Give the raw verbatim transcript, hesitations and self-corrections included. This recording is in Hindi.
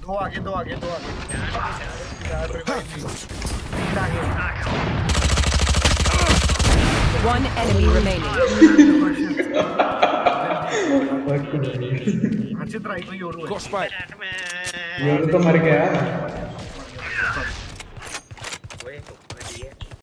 दो आगे दो आगे दो आगे One enemy remaining. अच्छी तरह कोई और Got spike. ये तो मर गया